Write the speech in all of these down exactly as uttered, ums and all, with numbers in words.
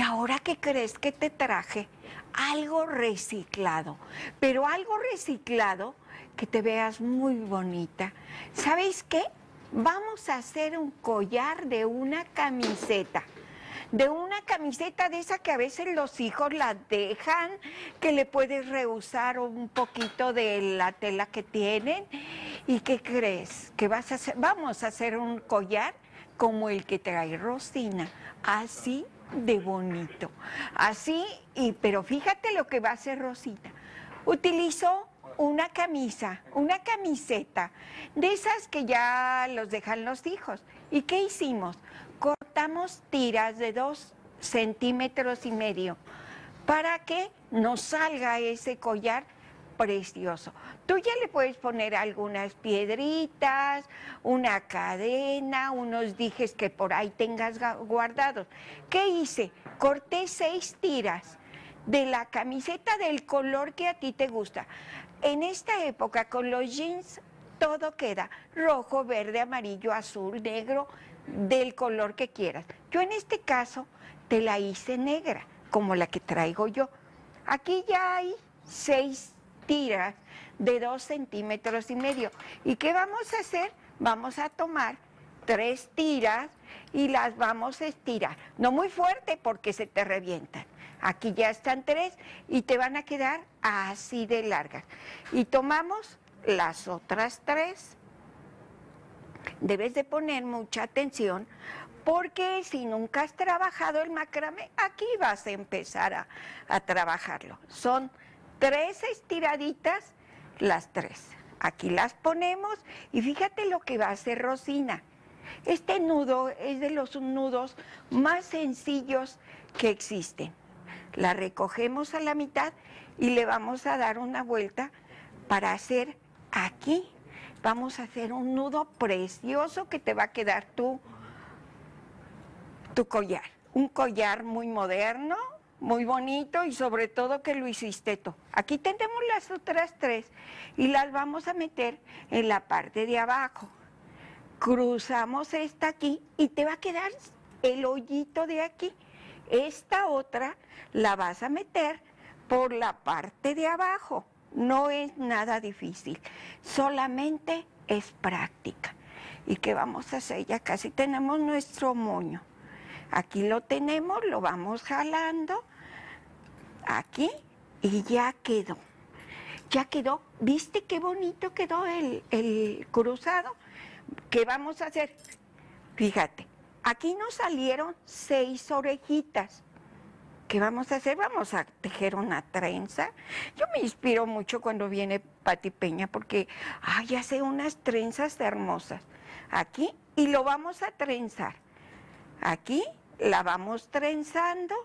ahora, ¿qué crees que te traje? Algo reciclado, pero algo reciclado que te veas muy bonita. ¿Sabéis qué? Vamos a hacer un collar de una camiseta. De una camiseta de esa que a veces los hijos la dejan, que le puedes reusar un poquito de la tela que tienen. ¿Y qué crees? Que vas a hacer, vamos a hacer un collar como el que trae Rosina, así de bonito. Así, y pero fíjate lo que va a hacer Rosina. Utilizó una camisa, una camiseta, de esas que ya los dejan los hijos. ¿Y qué hicimos? Cortamos tiras de dos centímetros y medio para que nos salga ese collar precioso. Tú ya le puedes poner algunas piedritas, una cadena, unos dijes que por ahí tengas guardados. ¿Qué hice? Corté seis tiras de la camiseta del color que a ti te gusta. En esta época con los jeans todo queda rojo, verde, amarillo, azul, negro, del color que quieras. Yo en este caso te la hice negra, como la que traigo yo. Aquí ya hay seis tiras de dos centímetros y medio. ¿Y qué vamos a hacer? Vamos a tomar tres tiras y las vamos a estirar. No muy fuerte porque se te revientan. Aquí ya están tres y te van a quedar así de largas. Y tomamos las otras tres. Debes de poner mucha atención porque si nunca has trabajado el macramé, aquí vas a empezar a, a trabajarlo. Son tres estiraditas, las tres. Aquí las ponemos y fíjate lo que va a hacer Rosina. Este nudo es de los nudos más sencillos que existen. La recogemos a la mitad y le vamos a dar una vuelta para hacer aquí. Vamos a hacer un nudo precioso que te va a quedar tu, tu collar. Un collar muy moderno, muy bonito y sobre todo que lo hiciste tú. Aquí tenemos las otras tres y las vamos a meter en la parte de abajo. Cruzamos esta aquí y te va a quedar el hoyito de aquí. Esta otra la vas a meter por la parte de abajo. No es nada difícil, solamente es práctica. ¿Y qué vamos a hacer? Ya casi tenemos nuestro moño. Aquí lo tenemos, lo vamos jalando, aquí, y ya quedó. Ya quedó. ¿Viste qué bonito quedó el, el cruzado? ¿Qué vamos a hacer? Fíjate, aquí nos salieron seis orejitas. ¿Qué vamos a hacer? Vamos a tejer una trenza. Yo me inspiro mucho cuando viene Pati Peña porque, ay, hace unas trenzas hermosas. Aquí, y lo vamos a trenzar. Aquí la vamos trenzando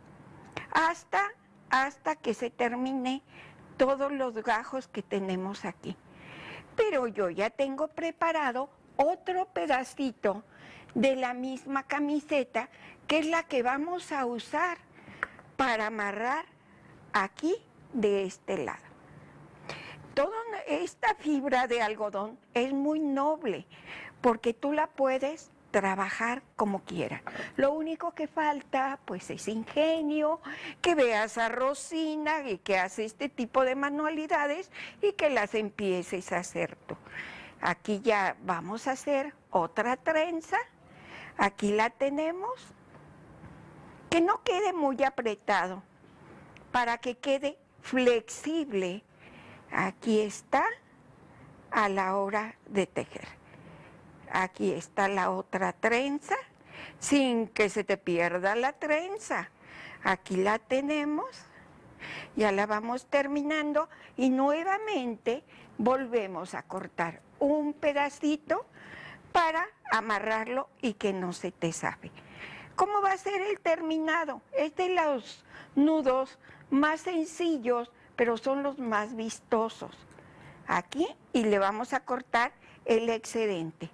hasta, hasta que se termine todos los gajos que tenemos aquí. Pero yo ya tengo preparado otro pedacito de la misma camiseta, que es la que vamos a usar para amarrar aquí de este lado. Toda esta fibra de algodón es muy noble porque tú la puedes trabajar como quieras. Lo único que falta pues es ingenio, que veas a Rosina y que hace este tipo de manualidades y que las empieces a hacer tú. Aquí ya vamos a hacer otra trenza. Aquí la tenemos. Que no quede muy apretado, para que quede flexible. Aquí está a la hora de tejer. Aquí está la otra trenza, sin que se te pierda la trenza. Aquí la tenemos, ya la vamos terminando y nuevamente volvemos a cortar un pedacito para amarrarlo y que no se te zafe. ¿Cómo va a ser el terminado? Es de los nudos más sencillos, pero son los más vistosos. Aquí, y le vamos a cortar el excedente.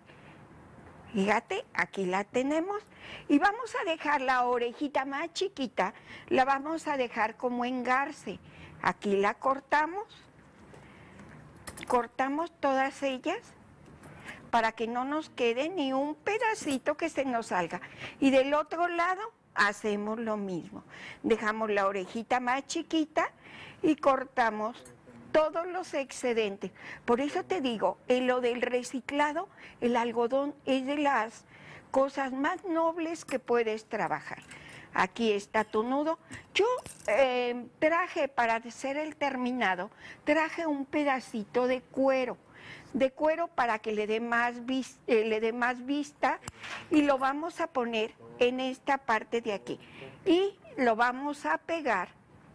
Fíjate, aquí la tenemos. Y vamos a dejar la orejita más chiquita, la vamos a dejar como engarce. Aquí la cortamos. Cortamos todas ellas, para que no nos quede ni un pedacito que se nos salga. Y del otro lado hacemos lo mismo. Dejamos la orejita más chiquita y cortamos todos los excedentes. Por eso te digo, en lo del reciclado, el algodón es de las cosas más nobles que puedes trabajar. Aquí está tu nudo. Yo eh, traje, para hacer el terminado, traje un pedacito de cuero, de cuero para que le dé más, vis, eh, le dé más vista, y lo vamos a poner en esta parte de aquí. Y lo vamos a pegar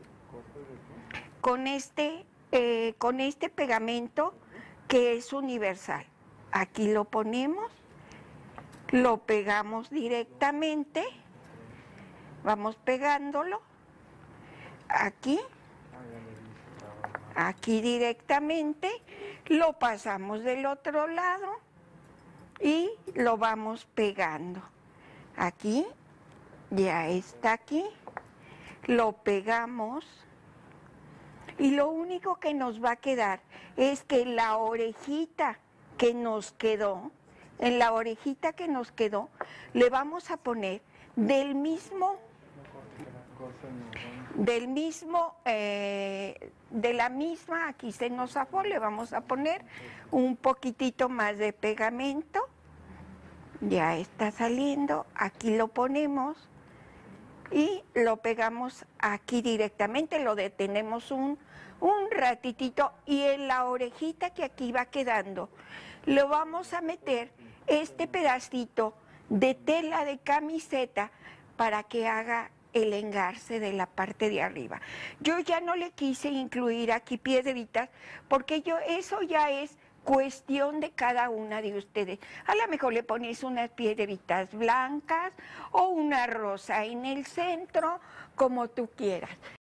con este, eh, con este pegamento que es universal. Aquí lo ponemos, lo pegamos directamente. Vamos pegándolo aquí, aquí directamente, lo pasamos del otro lado y lo vamos pegando. Aquí, ya está aquí, lo pegamos y lo único que nos va a quedar es que la orejita que nos quedó, en la orejita que nos quedó, le vamos a poner del mismo del mismo, eh, de la misma, aquí se nos zafó, le vamos a poner un poquitito más de pegamento, ya está saliendo, aquí lo ponemos y lo pegamos aquí directamente, lo detenemos un, un ratitito y en la orejita que aquí va quedando, lo vamos a meter este pedacito de tela de camiseta para que haga el engarce de la parte de arriba. Yo ya no le quise incluir aquí piedritas porque yo eso ya es cuestión de cada una de ustedes. A lo mejor le pones unas piedritas blancas o una rosa en el centro, como tú quieras.